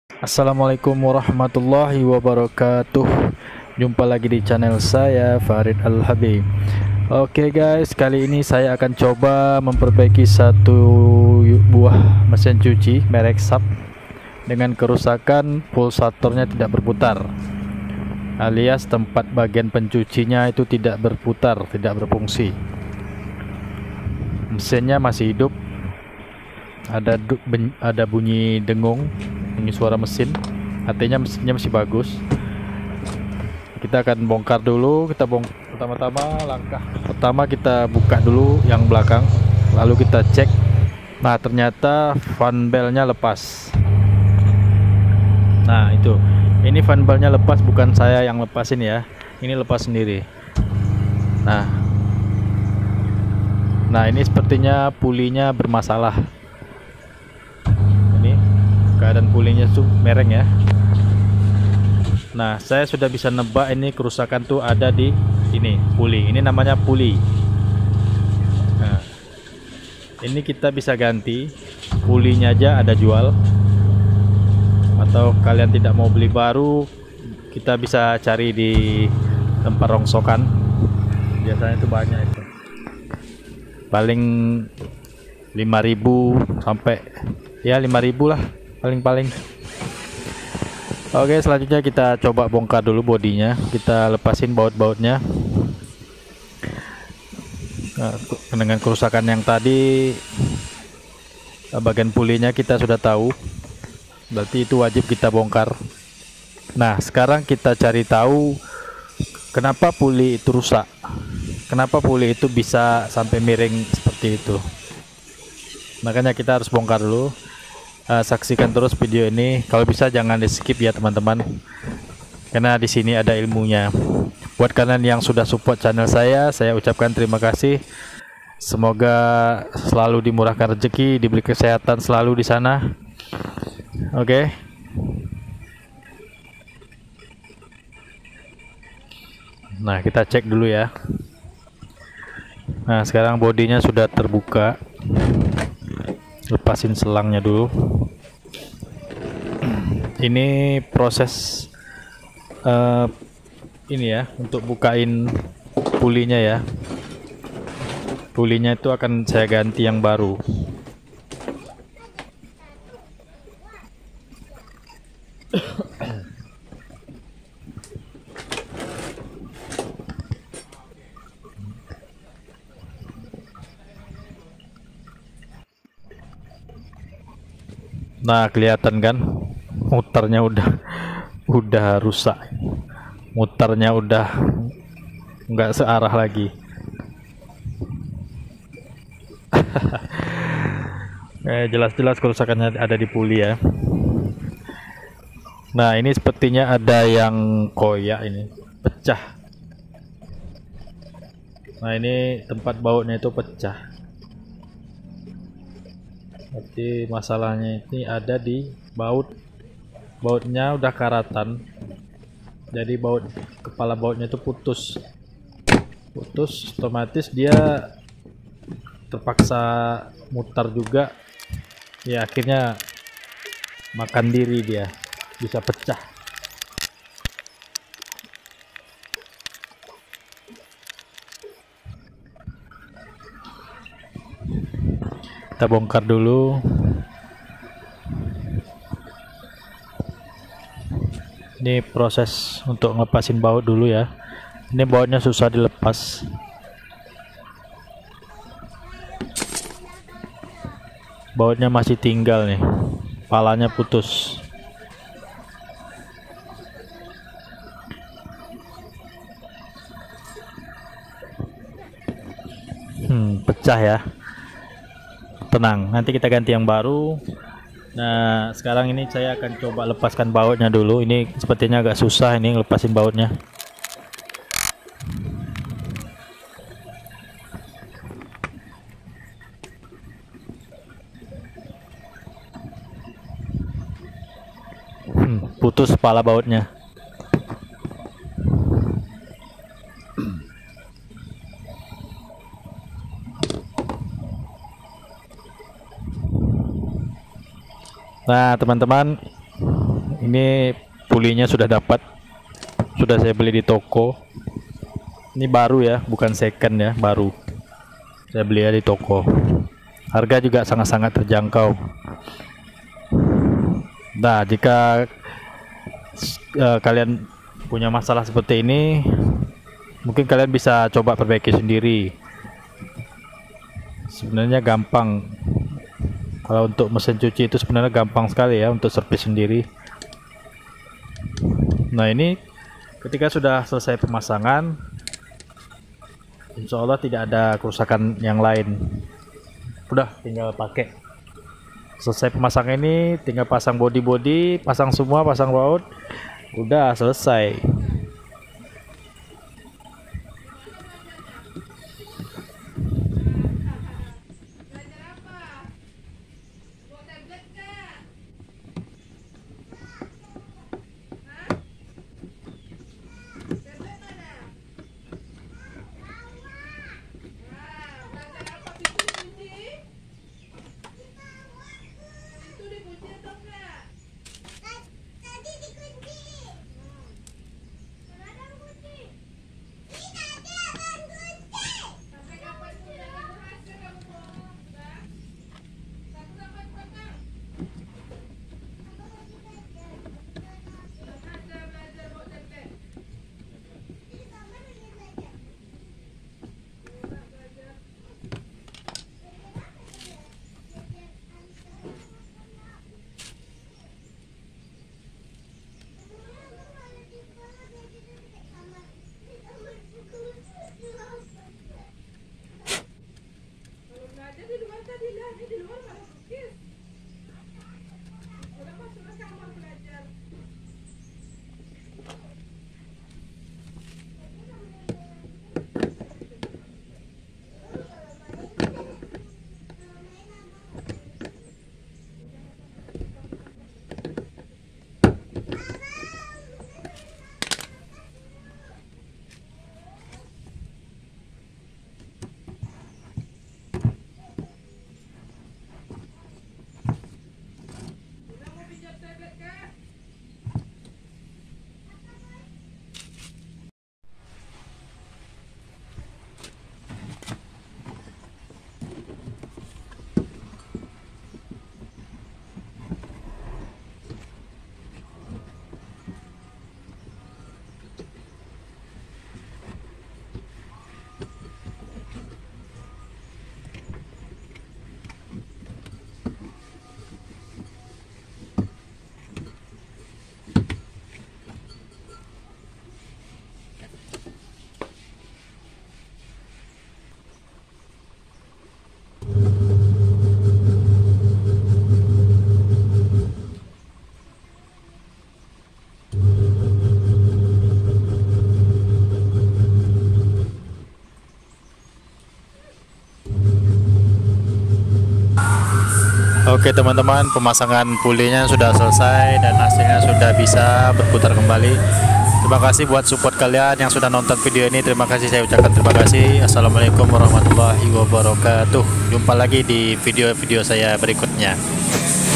Assalamualaikum warahmatullahi wabarakatuh. Jumpa lagi di channel saya Farid Al-Habib. Oke guys, kali ini saya akan coba memperbaiki satu buah mesin cuci merek SAP dengan kerusakan pulsatornya tidak berputar, alias tempat bagian pencucinya itu tidak berputar, tidak berfungsi. Mesinnya masih hidup, ada bunyi dengung, bunyi suara mesin, artinya mesinnya masih bagus. Kita akan bongkar dulu. Pertama-tama, langkah pertama kita buka dulu yang belakang, lalu kita cek. Nah, ternyata fan belnya lepas. Nah, ini fan belnya lepas, bukan saya yang lepasin ya, ini lepas sendiri. Nah, ini sepertinya pulinya bermasalah. Ini keadaan pulinya tuh mereng ya. Nah, saya sudah bisa nebak ini kerusakan tuh ada di ini puli. Ini namanya puli. Nah, ini kita bisa ganti pulinya aja, ada jual. Atau kalian tidak mau beli baru, kita bisa cari di tempat rongsokan. Biasanya itu banyak itu. Paling 5.000 sampai ya 5.000 lah paling-paling. Oke, selanjutnya kita coba bongkar dulu bodinya, kita lepasin baut-bautnya. Nah, dengan kerusakan yang tadi, bagian pulinya kita sudah tahu, berarti itu wajib kita bongkar. Nah, sekarang kita cari tahu kenapa puli itu rusak, kenapa puli itu bisa sampai miring seperti itu. Makanya kita harus bongkar dulu. Saksikan terus video ini, kalau bisa jangan di skip ya teman-teman, karena di sini ada ilmunya. Buat kalian yang sudah support channel saya ucapkan terima kasih. Semoga selalu dimurahkan rezeki, diberi kesehatan selalu di sana. Oke. Nah, kita cek dulu ya. Nah, sekarang bodinya sudah terbuka. Lepasin selangnya dulu. Ini proses ini ya, untuk bukain pulinya ya. Pulinya itu akan saya ganti yang baru. Nah, kelihatan kan muternya udah rusak, muternya udah nggak searah lagi. Jelas-jelas kerusakannya ada di puli ya. Nah, ini sepertinya ada yang koyak, ini pecah. Nah, ini tempat bautnya itu pecah. Berarti masalahnya ini ada di bautnya udah karatan, jadi kepala bautnya itu putus, otomatis dia terpaksa mutar juga ya, akhirnya makan diri, dia bisa pecah. Kita bongkar dulu. Ini proses untuk ngelepasin baut dulu ya. Ini bautnya susah dilepas. Bautnya masih tinggal nih, palanya putus. Pecah ya. Tenang, nanti kita ganti yang baru. Nah, sekarang ini saya akan coba lepaskan bautnya dulu. Ini sepertinya agak susah ini lepasin bautnya. Putus kepala bautnya. Nah, teman-teman, Ini pulinya sudah dapat, sudah saya beli di toko. Ini baru ya, bukan second ya, baru saya beli di toko. Harga juga sangat-sangat terjangkau. Nah, jika kalian punya masalah seperti ini, mungkin kalian bisa coba perbaiki sendiri. Sebenarnya gampang. Kalau untuk mesin cuci itu sebenarnya gampang sekali ya untuk servis sendiri. Nah, ini ketika sudah selesai pemasangan, insya Allah tidak ada kerusakan yang lain. Udah tinggal pakai. Selesai pemasangan ini, tinggal pasang body, pasang semua, pasang baut, udah selesai. Oke teman-teman, pemasangan pulinya sudah selesai dan hasilnya sudah bisa berputar kembali. Terima kasih buat support kalian yang sudah nonton video ini. Terima kasih, saya ucapkan terima kasih. Assalamualaikum warahmatullahi wabarakatuh. Jumpa lagi di video-video saya berikutnya.